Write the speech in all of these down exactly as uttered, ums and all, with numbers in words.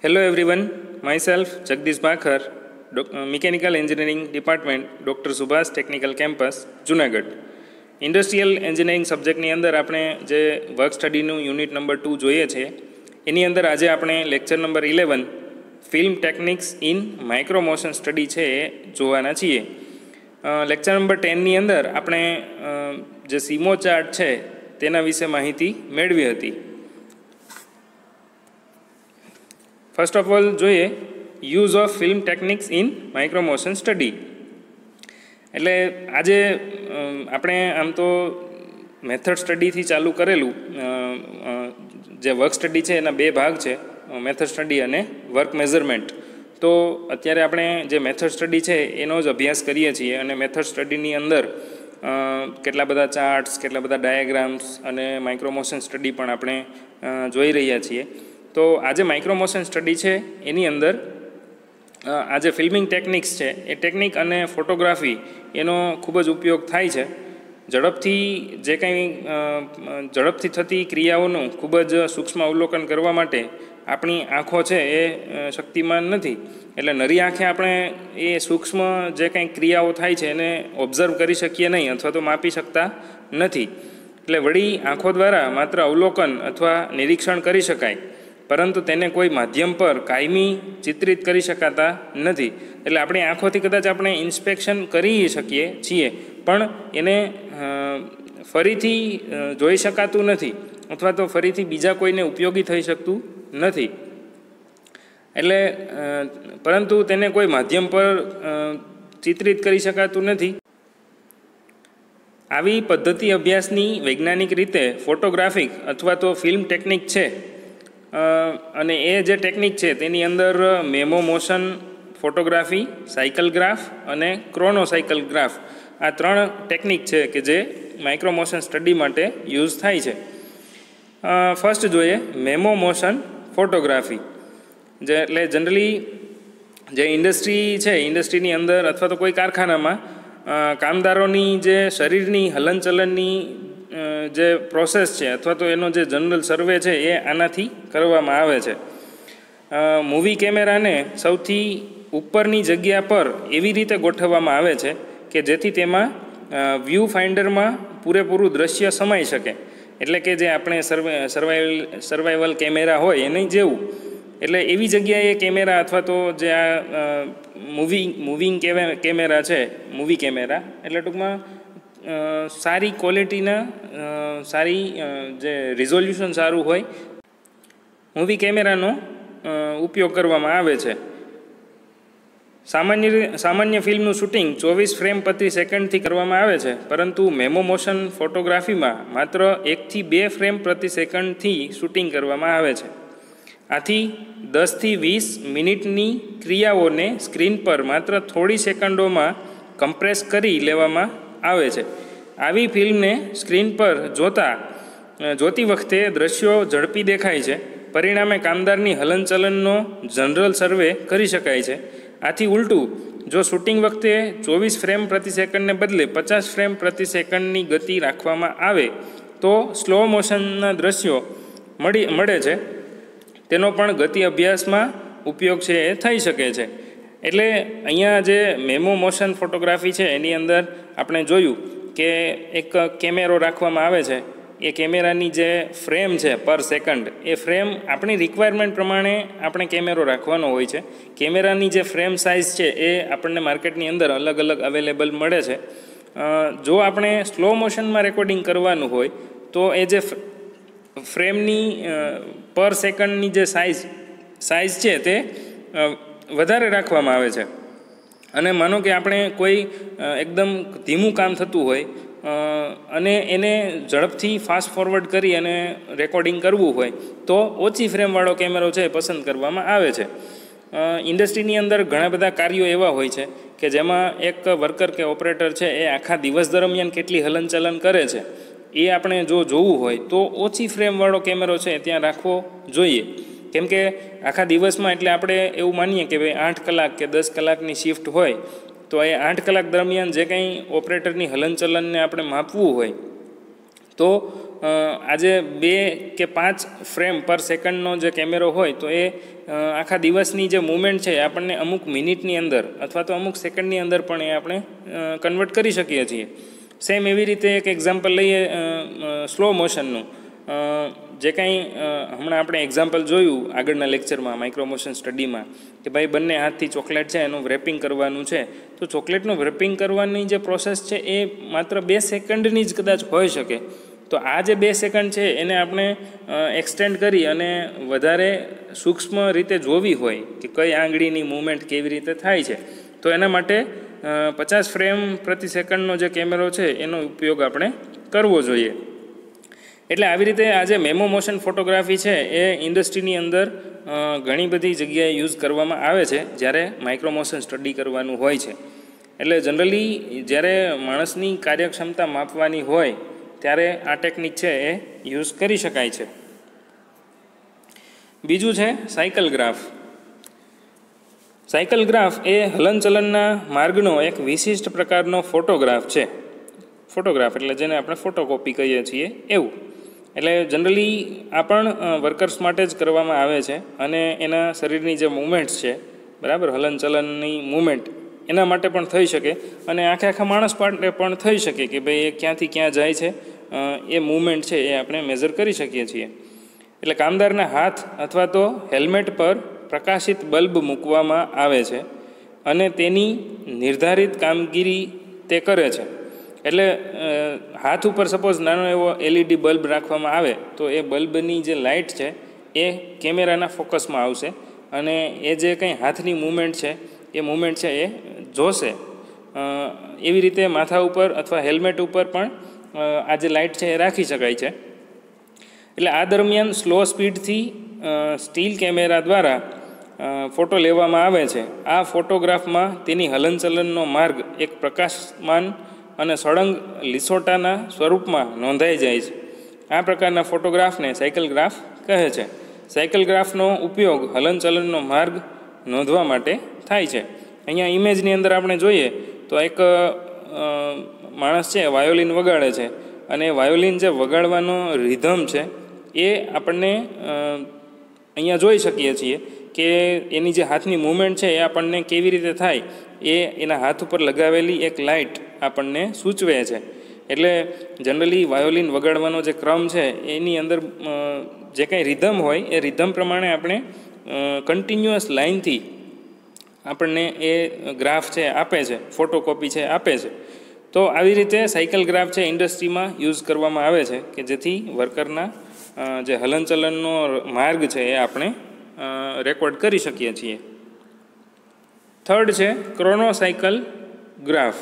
Hello everyone, myself Jagdish Bakhar, Mechanical Engineering Department, Doctor Subhas Technical Campus, Junagadh. Industrial engineering સબ્જેક્ટની અંદર આપણે જે work સ્ટડીનું unit number two જોઈએ છે એની અંદર આજે આપણે lecture number eleven film techniques in micro motion study છે એ જોવાના છીએ. લેક્ચર નંબર ટેનની અંદર આપણે જે સીમો ચાર્ટ છે તેના વિશે માહિતી મેળવી હતી. ફર્સ્ટ ઓફ ઓલ જોઈએ use of film techniques in micro motion study. એટલે આજે આપણે આમ તો મેથડ સ્ટડીથી ચાલુ કરેલું જે વર્ક સ્ટડી છે એના બે ભાગ છે, મેથડ સ્ટડી અને વર્ક મેઝરમેન્ટ. તો અત્યારે આપણે જે મેથડ સ્ટડી છે એનો જ અભ્યાસ કરીએ છીએ અને મેથડ સ્ટડીની અંદર કેટલા બધા ચાર્ટ્સ, કેટલા બધા ડાયાગ્રામ્સ અને માઇક્રોમોશન સ્ટડી પણ આપણે જોઈ રહ્યા છીએ. તો આજે માઇક્રોમોશન સ્ટડી છે એની અંદર આ જે ફિલ્મિંગ ટેકનિક્સ છે એ ટેકનિક અને ફોટોગ્રાફી એનો ખૂબ જ ઉપયોગ થાય છે. ઝડપથી જે કંઈ ઝડપથી થતી ક્રિયાઓનું ખૂબ જ સૂક્ષ્મ અવલોકન કરવા માટે આપણી આંખો છે એ શક્તિમાન નથી. એટલે નરી આંખે આપણે એ સૂક્ષ્મ જે કંઈ ક્રિયાઓ થાય છે એને ઓબ્ઝર્વ કરી શકીએ નહીં અથવા તો માપી શકતા નથી. એટલે વળી આંખો દ્વારા માત્ર અવલોકન અથવા નિરીક્ષણ કરી શકાય, પરંતુ તેને કોઈ માધ્યમ પર કાયમી ચિત્રિત કરી શકાતા નથી. એટલે આપણી આંખોથી કદાચ આપણે ઇન્સ્પેક્શન કરી શકીએ છીએ પણ એને ફરીથી જોઈ શકાતું નથી અથવા તો ફરીથી બીજા કોઈને ઉપયોગી થઈ શકતું નથી. એટલે પરંતુ તેને કોઈ માધ્યમ પર ચિત્રિત કરી શકાતું નથી. આવી પદ્ધતિ અભ્યાસની વૈજ્ઞાનિક રીતે ફોટોગ્રાફિક અથવા તો ફિલ્મ ટેકનિક છે. અને એ જે ટેકનિક છે તેની અંદર memo motion photography, cycle graph અને ક્રોનો સાયકલ ગ્રાફ આ ત્રણ ટેકનિક છે કે જે માઇક્રો મોશન સ્ટડી માટે યુઝ થાય છે. ફર્સ્ટ જોઈએ મેમો મોશન ફોટોગ્રાફી. જે એટલે જનરલી જે ઇન્ડસ્ટ્રી છે, ઇન્ડસ્ટ્રીની અંદર અથવા તો કોઈ કારખાનામાં કામદારોની જે શરીરની હલનચલનની જે પ્રોસેસ છે અથવા તો એનો જે જનરલ સર્વે છે એ આનાથી કરવામાં આવે છે. મૂવી કેમેરાને સૌથી ઉપરની જગ્યા પર એવી રીતે ગોઠવવામાં આવે છે કે જેથી તેમાં વ્યૂ ફાઇન્ડરમાં પૂરેપૂરું દ્રશ્ય સમાઈ શકે. એટલે કે જે આપણે સર્વે સર્વાઈવલ સર્વાઈવલ કેમેરા હોય એની જેવું. એટલે એવી જગ્યાએ કેમેરા અથવા તો જે આ મૂવી મૂવિંગ કેમેરા છે, મૂવી કેમેરા એટલે ટૂંકમાં સારી ક્વોલિટીના સારી જે રિઝોલ્યુશન સારું હોય મૂવી કેમેરાનો ઉપયોગ કરવામાં આવે છે. સામાન્ય સામાન્ય ફિલ્મનું શૂટિંગ ચોવીસ ફ્રેમ પ્રતિ સેકન્ડથી કરવામાં આવે છે, પરંતુ મેમો મોશન ફોટોગ્રાફીમાં માત્ર એકથી બે ફ્રેમ પ્રતિ સેકન્ડથી શૂટિંગ કરવામાં આવે છે. આથી દસથી વીસ મિનિટની ક્રિયાઓને સ્ક્રીન પર માત્ર થોડી સેકન્ડોમાં કમ્પ્રેસ કરી લેવામાં આવે છે. આવી ફિલ્મને સ્ક્રીન પર જોતા જોતી વખતે દ્રશ્યો ઝડપી દેખાય છે. પરિણામે કામદારની હલનચલનનો જનરલ સર્વે કરી શકાય છે. આથી ઉલટું, જો શૂટિંગ વખતે ચોવીસ ફ્રેમ પ્રતિ સેકન્ડને બદલે પચાસ ફ્રેમ પ્રતિ સેકન્ડની ગતિ રાખવામાં આવે તો સ્લો મોશનના દ્રશ્યો મળી મળે છે. તેનો પણ ગતિ અભ્યાસમાં ઉપયોગ છે એ થઈ શકે છે. એટલે અહીંયા જે મેમો મોશન ફોટોગ્રાફી છે એની અંદર આપણે જોયું કે એક કેમેરો રાખવામાં આવે છે. એ કેમેરાની જે ફ્રેમ છે પર સેકન્ડ એ ફ્રેમ આપણી રિક્વાયરમેન્ટ પ્રમાણે આપણે કેમેરો રાખવાનો હોય છે. કેમેરાની જે ફ્રેમ સાઇઝ છે એ આપણને માર્કેટની અંદર અલગ અલગ અવેલેબલ મળે છે. જો આપણે સ્લો મોશનમાં રેકોર્ડિંગ કરવાનું હોય તો એ જે ફ્રેમની પર સેકન્ડની જે સાઇઝ સાઇઝ છે તે વધારે રાખવામાં આવે છે. અને માનો કે આપણે કોઈ એકદમ ધીમું કામ થતું હોય અને એને ઝડપથી ફાસ્ટ ફોરવર્ડ કરી અને રેકોર્ડિંગ કરવું હોય તો ઓછી ફ્રેમવાળો કેમેરો છે પસંદ કરવામાં આવે છે. ઇન્ડસ્ટ્રીની અંદર ઘણા બધા કાર્યો એવા હોય છે કે જેમાં એક વર્કર કે ઓપરેટર છે એ આખા દિવસ દરમિયાન કેટલી હલનચલન કરે છે એ આપણે જો જોવું હોય તો ઓછી ફ્રેમવાળો કેમેરો છે ત્યાં રાખવો જોઈએ. કેમ કે આખા દિવસમાં એટલે આપણે એવું માનીએ કે ભાઈ આઠ કલાક કે દસ કલાકની શિફ્ટ હોય તો એ આઠ કલાક દરમિયાન જે કંઈ ઓપરેટરની હલનચલનને આપણે માપવું હોય તો આજે બે કે પાંચ ફ્રેમ પર સેકન્ડનો જે કેમેરો હોય તો એ આખા દિવસની જે મૂવમેન્ટ છે આપણને અમુક મિનિટની અંદર અથવા તો અમુક સેકન્ડની અંદર પણ એ આપણે કન્વર્ટ કરી શકીએ છીએ. સેમ એવી રીતે એક એક્ઝામ્પલ લઈએ સ્લો મોશનનું. જે કાંઈ હમણાં આપણે એક્ઝામ્પલ જોયું આગળના લેક્ચરમાં માઇક્રો મોશન સ્ટડીમાં કે ભાઈ બંને હાથથી ચોકલેટ છે એનું રેપિંગ કરવાનું છે, તો ચોકલેટનું રેપિંગ કરવાની જે પ્રોસેસ છે એ માત્ર બે સેકન્ડની જ કદાચ હોઈ શકે. તો આ જે બે સેકન્ડ છે એને આપણે એક્સટેન્ડ કરી અને વધારે સૂક્ષ્મ રીતે જોવી હોય કે કઈ આંગળીની મૂવમેન્ટ કેવી રીતે થાય છે, તો એના માટે પચાસ ફ્રેમ પ્રતિ સેકન્ડનો જે કેમેરો છે એનો ઉપયોગ આપણે કરવો જોઈએ. એટલે આવી રીતે આ જે મેમો મોશન ફોટોગ્રાફી છે એ ઇન્ડસ્ટ્રીની અંદર ઘણી બધી જગ્યાએ યુઝ કરવામાં આવે છે જ્યારે માઇક્રો મોશન સ્ટડી કરવાનું હોય છે. એટલે જનરલી જ્યારે માણસની કાર્યક્ષમતા માપવાની હોય ત્યારે આ ટેકનિક છે એ યુઝ કરી શકાય છે. બીજું છે સાયકલ ગ્રાફ. સાયકલ ગ્રાફ એ હલનચલનના માર્ગનો એક વિશિષ્ટ પ્રકારનો ફોટોગ્રાફ છે. ફોટોગ્રાફ એટલે જેને આપણે ફોટોકોપી કહીએ છીએ એવું. એટલે જનરલી આ પણ વર્કર્સ માટે જ કરવામાં આવે છે અને એના શરીરની જે મૂવમેન્ટ્સ છે, બરાબર, હલનચલનની મૂવમેન્ટ એના માટે પણ થઈ શકે અને આખે આખા માણસ માટે પણ થઈ શકે કે ભાઈ એ ક્યાંથી ક્યાં જાય છે એ મૂવમેન્ટ છે એ આપણે મેઝર કરી શકીએ છીએ. એટલે કામદારના હાથ અથવા તો હેલ્મેટ પર પ્રકાશિત બલ્બ મૂકવામાં આવે છે અને તેની નિર્ધારિત કામગીરી તે કરે છે. એટલે હાથ ઉપર સપોઝ નાનો એવો એલઈડી બલ્બ રાખવામાં આવે તો એ બલ્બની જે લાઇટ છે એ કેમેરાના ફોકસમાં આવશે અને એ જે કંઈ હાથની મૂવમેન્ટ છે એ મૂવમેન્ટ છે એ જોશે. એવી રીતે માથા ઉપર અથવા હેલ્મેટ ઉપર પણ આ જે લાઇટ છે એ રાખી શકાય છે. એટલે આ દરમિયાન સ્લો સ્પીડથી સ્ટીલ કેમેરા દ્વારા ફોટો લેવામાં આવે છે. આ ફોટોગ્રાફમાં તેની હલનચલનનો માર્ગ એક પ્રકાશમાન અને સળંગ લીસોટાના સ્વરૂપમાં નોંધાઈ જાય છે. આ પ્રકારના ફોટોગ્રાફને સાયકલ ગ્રાફ કહે છે. સાયકલ ગ્રાફનો ઉપયોગ હલનચલનનો માર્ગ નોંધવા માટે થાય છે. અહીંયા ઇમેજની અંદર આપણે જોઈએ તો એક માણસ છે વાયોલિન વગાડે છે અને વાયોલિન જે વગાડવાનો રિધમ છે એ આપણને અહીંયા જોઈ શકીએ છીએ કે એની જે હાથની મૂવમેન્ટ છે એ આપણને કેવી રીતે થાય એ એના હાથ ઉપર લગાવેલી એક લાઇટ આપણને સૂચવે છે. એટલે જનરલી વાયોલિન વગાડવાનો જે ક્રમ છે એની અંદર જે કંઈ રિધમ હોય એ રિધમ પ્રમાણે આપણે કન્ટિન્યુઅસ લાઇનથી આપણને એ ગ્રાફ છે આપે છે, ફોટોકોપી છે આપે છે. તો આવી રીતે સાયકલ ગ્રાફ છે ઇન્ડસ્ટ્રીમાં યુઝ કરવામાં આવે છે કે જેથી વર્કરના જે હલનચલનનો માર્ગ છે એ આપણે રેકોર્ડ કરી શકીએ છીએ. થર્ડ છે ક્રોનો સાયકલ ગ્રાફ.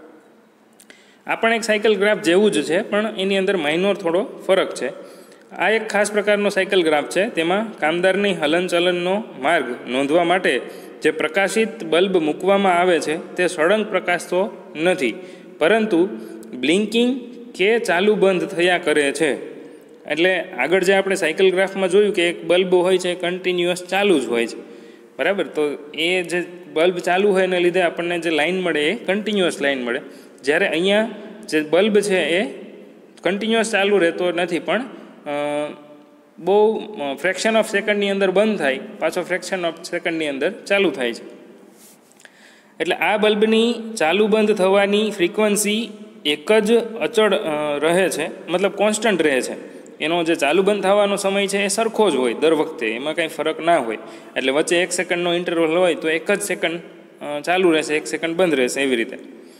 આ પણ એક સાયકલ ગ્રાફ જેવું જ છે પણ એની અંદર માઇનોર થોડો ફરક છે. આ એક ખાસ પ્રકારનો સાયકલ ગ્રાફ છે. તેમાં કામદારની હલનચલનનો માર્ગ નોંધવા માટે જે પ્રકાશિત બલ્બ મૂકવામાં આવે છે તે સળંગ પ્રકાશતો નથી પરંતુ બ્લિંકિંગ કે ચાલુ બંધ થયા કરે છે. એટલે આગળ જે આપણે સાયકલ ગ્રાફમાં જોયું કે એક બલ્બ હોય છે કન્ટિન્યુઅસ ચાલુ જ હોય છે, બરાબર. તો એ જે બલ્બ ચાલુ હોય એને લીધે આપણને જે લાઇન મળે એ કન્ટિન્યુઅસ લાઇન મળે. જ્યારે અહીંયા જે બલ્બ છે એ કન્ટિન્યુઅસ ચાલુ રહેતો નથી પણ બહુ ફ્રેક્શન ઓફ સેકન્ડની અંદર બંધ થાય, પાછો ફ્રેક્શન ઓફ સેકન્ડની અંદર ચાલુ થાય છે. એટલે આ બલ્બની ચાલુ બંધ થવાની ફ્રીક્વન્સી એક જ અચળ રહે છે, મતલબ કોન્સ્ટન્ટ રહે છે. એનો જે ચાલુ બંધ થવાનો સમય છે એ સરખો જ હોય દર વખતે, એમાં કાંઈ ફરક ના હોય. એટલે વચ્ચે એક સેકન્ડનો ઇન્ટરવલ હોય તો એક જ સેકન્ડ ચાલુ રહેશે, એક સેકન્ડ બંધ રહેશે, એવી રીતે.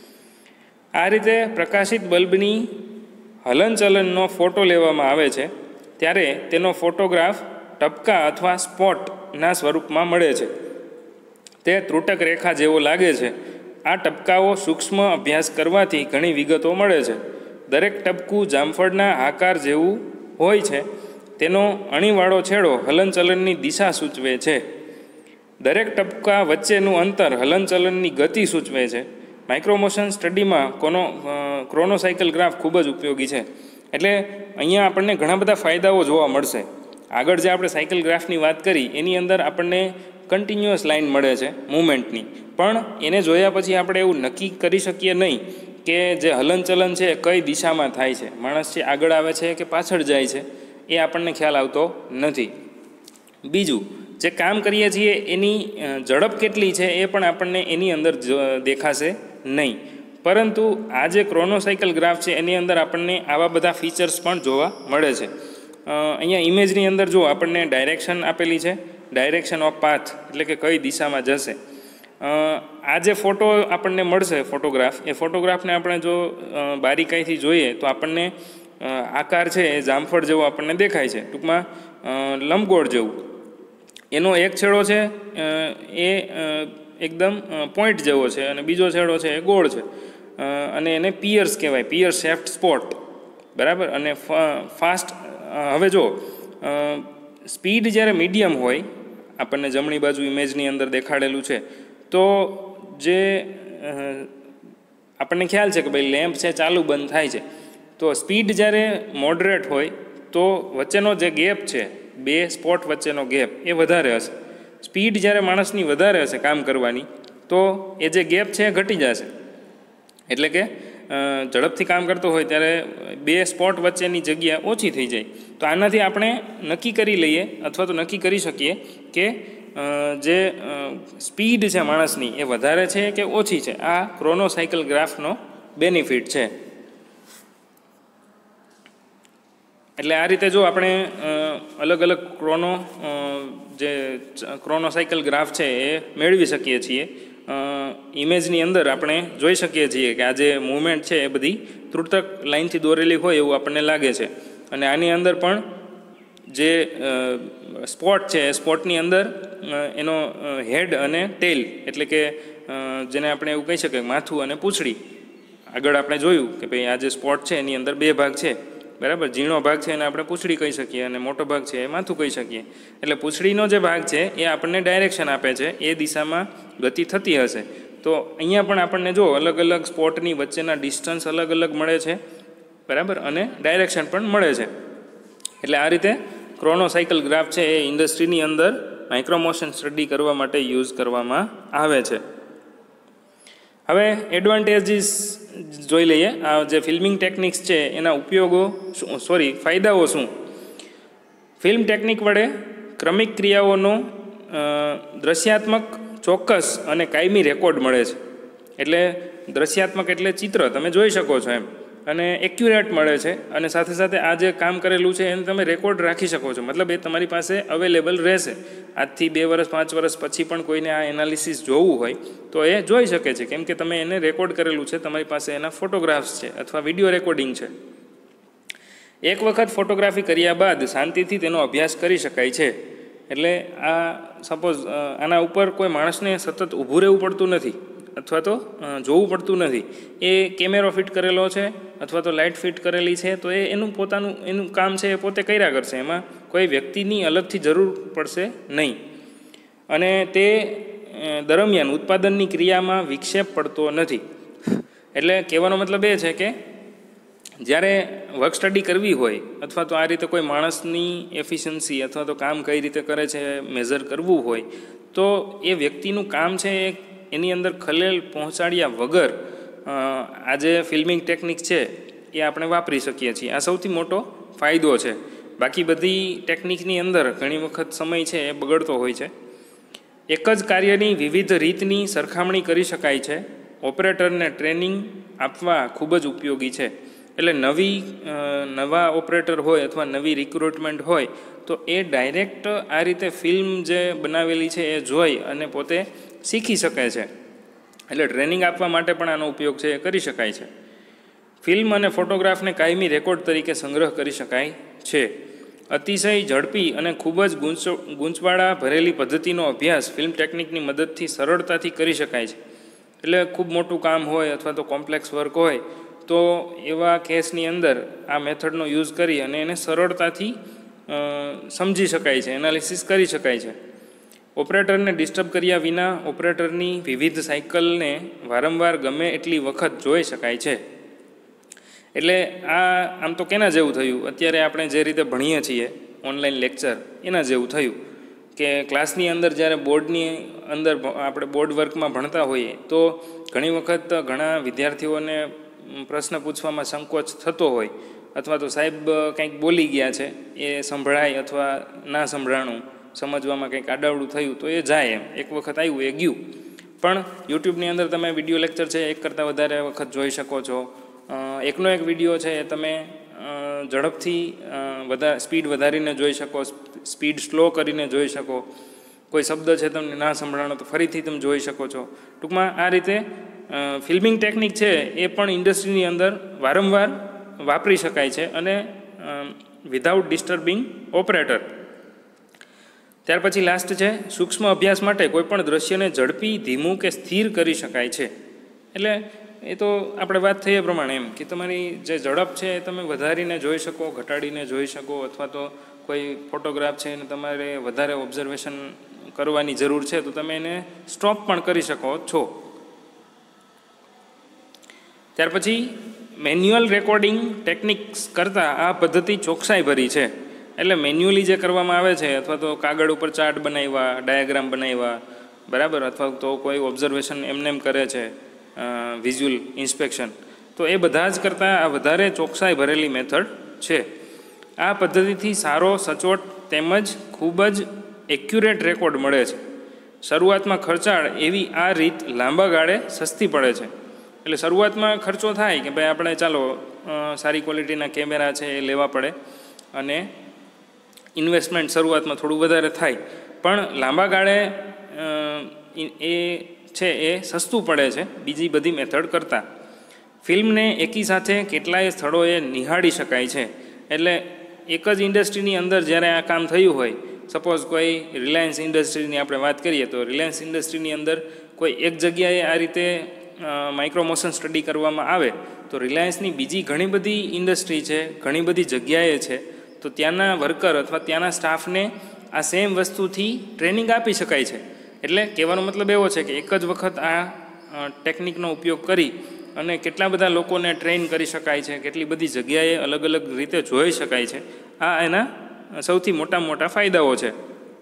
આ રીતે પ્રકાશિત બલ્બની હલનચલનનો ફોટો લેવામાં આવે છે ત્યારે તેનો ફોટોગ્રાફ ટપકા અથવા સ્પોટના સ્વરૂપમાં મળે છે. તે ત્રુટક રેખા જેવો લાગે છે. આ ટપકાઓ સૂક્ષ્મ અભ્યાસ કરવાથી ઘણી વિગતો મળે છે. દરેક ટપકું જામફળના આકાર જેવું હોય છે. તેનો અણીવાળો છેડો હલનચલનની દિશા સૂચવે છે. દરેક ટપકા વચ્ચેનું અંતર હલનચલનની ગતિ સૂચવે છે. માઇક્રોમોશન સ્ટડીમાં કોનો ક્રોનોસાયકલ ગ્રાફ ખૂબ જ ઉપયોગી છે. એટલે અહીંયા આપણને ઘણા બધા ફાયદાઓ જોવા મળશે. આગળ જે આપણે સાયકલ ગ્રાફની વાત કરી એની અંદર આપણને કન્ટિન્યુઅસ લાઇન મળે છે મૂવમેન્ટની, પણ એને જોયા પછી આપણે એવું નક્કી કરી શકીએ નહીં કે જે હલનચલન છે એ કઈ દિશામાં થાય છે, માણસ છે આગળ આવે છે કે પાછળ જાય છે, એ આપણને ખ્યાલ આવતો નથી. બીજું, જે કામ કરીએ છીએ એની ઝડપ કેટલી છે એ પણ આપણને એની અંદર દેખાશે નહીં. પરંતુ આ જે ક્રોનોસાયકલ ગ્રાફ છે એની અંદર આપણને આવા બધા ફીચર્સ પણ જોવા મળે છે. અહીંયા ઇમેજની અંદર જો આપણને ડાયરેક્શન આપેલી છે, ડાયરેક્શન ઓફ પાથ એટલે કે કઈ દિશામાં જશે. આ જે ફોટો આપણને મળશે ફોટોગ્રાફ, એ ફોટોગ્રાફને આપણે જો બારીકાઈથી જોઈએ તો આપણને આકાર છે એ જામફળ જેવો આપણને દેખાય છે, ટૂંકમાં લંબગોળ જેવું. એનો એક છેડો છે એ એકદમ પોઈન્ટ જેવો છે અને બીજો છેડો છે એ ગોળ છે અને એને પિયર્સ કહેવાય, પિયર શેફ્ટ સ્પોટ, બરાબર. અને ફાસ્ટ, હવે જો સ્પીડ જ્યારે મીડિયમ હોય, આપણને જમણી બાજુ ઇમેજની અંદર દેખાડેલું છે, તો જે આપણને ખ્યાલ છે કે ભાઈ લેમ્પ છે ચાલુ બંધ થાય છે, તો સ્પીડ જ્યારે મોડરેટ હોય તો વચ્ચેનો જે ગેપ છે, બે સ્પોટ વચ્ચેનો ગેપ એ વધારે હશે. સ્પીડ જ્યારે માણસની વધારે હશે કામ કરવાની, તો એ જે ગેપ છે એ ઘટી જશે. એટલે કે ઝડપથી કામ કરતો હોય ત્યારે બે સ્પોટ વચ્ચેની જગ્યા ઓછી થઈ જાય. તો આનાથી આપણે નક્કી કરી લઈએ અથવા તો નક્કી કરી શકીએ કે જે સ્પીડ છે માણસની એ વધારે છે કે ઓછી છે. આ ક્રોનોસાયકલ ગ્રાફનો બેનિફિટ છે. એટલે આ રીતે જો આપણે અલગ અલગ ક્રોનો જે ક્રોનોસાયકલ ગ્રાફ છે એ મેળવી શકીએ છીએ. ઇમેજની અંદર આપણે જોઈ શકીએ છીએ કે આ જે મૂવમેન્ટ છે એ બધી ત્રુટક લાઇનથી દોરેલી હોય એવું આપણને લાગે છે. અને આની અંદર પણ જે સ્પોટ છે એ સ્પોટની અંદર એનો હેડ અને ટેલ, એટલે કે જેને આપણે એવું કહી શકીએ માથું અને પૂંછડી. આગળ આપણે જોયું કે ભાઈ આ જે સ્પોટ છે એની અંદર બે ભાગ છે, બરાબર. ઝીણો ભાગ છે એને આપણે પૂંછડી કહી શકીએ અને મોટો ભાગ છે એ માથું કહી શકીએ. એટલે પૂંછડીનો જે ભાગ છે એ આપણને ડાયરેક્શન આપે છે, એ દિશામાં ગતિ થતી હશે. તો અહીંયા પણ આપણને જો અલગ અલગ સ્પોટની વચ્ચેના ડિસ્ટન્સ અલગ અલગ મળે છે, બરાબર, અને ડાયરેક્શન પણ મળે છે. એટલે આ રીતે ક્રોનોસાયકલ ગ્રાફ છે એ ઇન્ડસ્ટ્રીની અંદર માઇક્રોમોશન સ્ટડી કરવા માટે યુઝ કરવામાં આવે છે. હવે એડવાન્ટેજીસ જોઈ લઈએ. આ જે ફિલ્મિંગ ટેકનિક્સ છે એના ઉપયોગો શું, સોરી ફાયદાઓ શું. ફિલ્મ ટેકનિક વડે ક્રમિક ક્રિયાઓનો દ્રશ્યાત્મક, ચોક્કસ અને કાયમી રેકોર્ડ મળે છે. એટલે દ્રશ્યાત્મક એટલે ચિત્ર તમે જોઈ શકો છો એમ, અને એક્યુરેટ મળે છે. અને સાથે સાથે આ જે કામ કરેલું છે એને તમે રેકોર્ડ રાખી શકો છો, મતલબ એ તમારી પાસે અવેલેબલ રહેશે. આજથી બે વર્ષ પાંચ વર્ષ પછી પણ કોઈને આ એનાલિસિસ જોવું હોય તો એ જોઈ શકે છે, કેમ કે તમે એને રેકોર્ડ કરેલું છે, તમારી પાસે એના ફોટોગ્રાફ્સ છે અથવા વિડીયો રેકોર્ડિંગ છે. એક વખત ફોટોગ્રાફી કર્યા બાદ શાંતિથી તેનો અભ્યાસ કરી શકાય છે. એટલે આ સપોઝ આના ઉપર કોઈ માણસને સતત ઊભું રહેવું પડતું નથી અથવા તો જોવું પડતું નથી. એ કેમેરો ફિટ કરેલો છે અથવા તો લાઇટ ફિટ કરેલી છે, તો એ એનું પોતાનું એનું કામ છે એ પોતે કર્યા કરશે. એમાં કોઈ વ્યક્તિની અલગથી જરૂર પડશે નહીં. અને તે દરમિયાન ઉત્પાદનની ક્રિયામાં વિક્ષેપ પડતો નથી. એટલે કહેવાનો મતલબ એ છે કે જ્યારે વર્ક સ્ટડી કરવી હોય અથવા તો આ રીતે કોઈ માણસની એફિશિયન્સી અથવા તો કામ કઈ રીતે કરે છે મેઝર કરવું હોય, તો એ વ્યક્તિનું કામ છે એ એની અંદર ખલેલ પહોંચાડ્યા વગર આ જે ફિલ્મિંગ ટેકનિક છે એ આપણે વાપરી શકીએ છીએ. આ સૌથી મોટો ફાયદો છે. બાકી બધી ટેકનિકની અંદર ઘણી વખત સમય છે એ બગડતો હોય છે. એક જ કાર્યની વિવિધ રીતની સરખામણી કરી શકાય છે. ઓપરેટરને ટ્રેનિંગ આપવા ખૂબ જ ઉપયોગી છે. એટલે નવી નવા ઓપરેટર હોય અથવા નવી રિક્રુટમેન્ટ હોય તો એ ડાયરેક્ટ આ રીતે ફિલ્મ જે બનાવેલી છે એ જોઈ અને પોતે શીખી શકે છે. એટલે ટ્રેનિંગ આપવા માટે પણ આનો ઉપયોગ છે એ કરી શકાય છે. ફિલ્મ અને ફોટોગ્રાફને કાયમી રેકોર્ડ તરીકે સંગ્રહ કરી શકાય છે. અતિશય ઝડપી અને ખૂબ જ ગૂંચ ગૂંચવાડા ભરેલી પદ્ધતિનો અભ્યાસ ફિલ્મ ટેકનિકની મદદથી સરળતાથી કરી શકાય છે. એટલે ખૂબ મોટું કામ હોય અથવા તો કોમ્પ્લેક્સ વર્ક હોય તો એવા કેસની અંદર આ મેથડનો યુઝ કરી અને એને સરળતાથી સમજી શકાય છે, એનાલિસિસ કરી શકાય છે. ઓપરેટરને ડિસ્ટર્બ કર્યા વિના ઓપરેટરની વિવિધ સાયકલને વારંવાર ગમે એટલી વખત જોઈ શકાય છે. એટલે આ આમ તો કેના જેવું થયું, અત્યારે આપણે જે રીતે ભણીએ છીએ ઓનલાઈન લેક્ચર એના જેવું થયું કે ક્લાસની અંદર જ્યારે બોર્ડની અંદર આપણે બોર્ડ વર્કમાં ભણતા હોઈએ તો ઘણી વખત ઘણા વિદ્યાર્થીઓને પ્રશ્ન પૂછવામાં સંકોચ થતો હોય અથવા તો સાહેબ કંઈક બોલી ગયા છે એ સંભળાય અથવા ના સંભળાણું, સમજવામાં કંઈક આડાવડું થયું તો એ જાય, એમ એક વખત આવ્યું એ ગયું. પણ યુટ્યુબની અંદર તમે વિડીયો લેક્ચર છે એક કરતાં વધારે વખત જોઈ શકો છો. એકનો એક વિડીયો છે એ તમે ઝડપથી વધારે સ્પીડ વધારીને જોઈ શકો, સ્પીડ સ્લો કરીને જોઈ શકો. કોઈ શબ્દ છે તમને ના સંભળાણો તો ફરીથી તમે જોઈ શકો છો. ટૂંકમાં આ રીતે ફિલ્મિંગ ટેકનિક છે એ પણ ઇન્ડસ્ટ્રીની અંદર વારંવાર વાપરી શકાય છે અને વિધાઉટ ડિસ્ટર્બિંગ ઓપરેટર. ત્યાર પછી લાસ્ટ છે સૂક્ષ્મ અભ્યાસ માટે કોઈપણ દ્રશ્યને ઝડપી, ધીમું કે સ્થિર કરી શકાય છે. એટલે એ તો આપણે વાત થઈ એ પ્રમાણે એમ કે તમારી જે ઝડપ છે એ તમે વધારીને જોઈ શકો, ઘટાડીને જોઈ શકો, અથવા તો કોઈ ફોટોગ્રાફ છે એને તમારે વધારે ઓબ્ઝર્વેશન કરવાની જરૂર છે તો તમે એને સ્ટોપ પણ કરી શકો છો. ત્યાર પછી મેન્યુઅલ રેકોર્ડિંગ ટેકનિક્સ કરતાં આ પદ્ધતિ ચોકસાઈભરી છે. એટલે મેન્યુઅલી જે કરવામાં આવે છે અથવા તો કાગળ ઉપર ચાર્ટ બનાવ્યા, ડાયાગ્રામ બનાવ્યા, બરાબર, અથવા તો કોઈ ઓબ્ઝર્વેશન એમને એમ કરે છે, વિઝ્યુઅલ ઇન્સ્પેક્શન, તો એ બધા જ કરતાં આ વધારે ચોકસાઈ ભરેલી મેથડ છે. આ પદ્ધતિથી સારો, સચોટ તેમજ ખૂબ જ એક્યુરેટ રેકોર્ડ મળે છે. શરૂઆતમાં ખર્ચાળ એવી આ રીત લાંબા ગાળે સસ્તી પડે છે. એટલે શરૂઆતમાં ખર્ચો થાય કે ભાઈ આપણે ચાલો સારી ક્વોલિટીના કેમેરા છે એ લેવા પડે અને ઇન્વેસ્ટમેન્ટ શરૂઆતમાં થોડું વધારે થાય, પણ લાંબા ગાળે એ છે એ સસ્તું પડે છે બીજી બધી મેથડ કરતાં. ફિલ્મને એકી સાથે કેટલાય સ્થળોએ નિહાળી શકાય છે. એટલે એક જ ઇન્ડસ્ટ્રીની અંદર જ્યારે આ કામ થયું હોય, સપોઝ કોઈ રિલાયન્સ ઇન્ડસ્ટ્રીની આપણે વાત કરીએ તો રિલાયન્સ ઇન્ડસ્ટ્રીની અંદર કોઈ એક જગ્યાએ આ રીતે માઇક્રોમોશન સ્ટડી કરવામાં આવે તો રિલાયન્સની બીજી ઘણી બધી ઇન્ડસ્ટ્રી છે, ઘણી બધી જગ્યાએ છે, તો ત્યાંના વર્કર અથવા ત્યાંના સ્ટાફને આ સેમ વસ્તુથી ટ્રેનિંગ આપી શકાય છે. એટલે કહેવાનો મતલબ એવો છે કે એક જ વખત આ ટેકનિકનો ઉપયોગ કરી અને કેટલા બધા લોકોને ટ્રેન કરી શકાય છે, કેટલી બધી જગ્યાએ અલગ અલગ રીતે જોઈ શકાય છે. આ એના સૌથી મોટા મોટા ફાયદાઓ છે.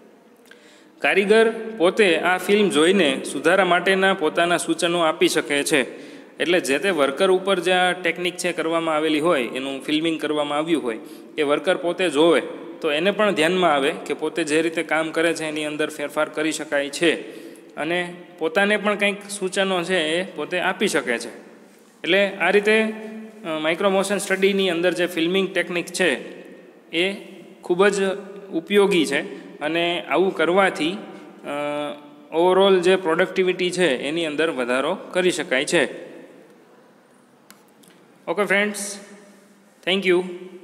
કારીગર પોતે આ ફિલ્મ જોઈને સુધારા માટેના પોતાના સૂચનો આપી શકે છે. એટલે જે તે વર્કર ઉપર જે આ ટેકનિક છે કરવામાં આવેલી હોય, એનું ફિલ્મિંગ કરવામાં આવ્યું હોય, એ વર્કર પોતે જોવે તો એને પણ ધ્યાનમાં આવે કે પોતે જે રીતે કામ કરે છે એની અંદર ફેરફાર કરી શકાય છે અને પોતાને પણ કંઈક સૂચનો છે એ પોતે આપી શકે છે. એટલે આ રીતે માઇક્રોમોશન સ્ટડીની અંદર જે ફિલ્મિંગ ટેકનિક છે એ ખૂબ જ ઉપયોગી છે અને આવું કરવાથી ઓવરઓલ જે પ્રોડક્ટિવિટી છે એની અંદર વધારો કરી શકાય છે. Okay friends, thank you.